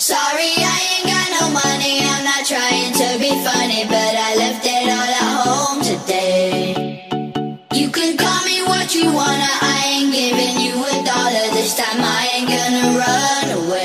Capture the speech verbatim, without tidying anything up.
Sorry, I ain't got no money, I'm not trying to be funny, but I left it all at home today. You can call me what you wanna, I ain't giving you a dollar this time, I ain't gonna run away.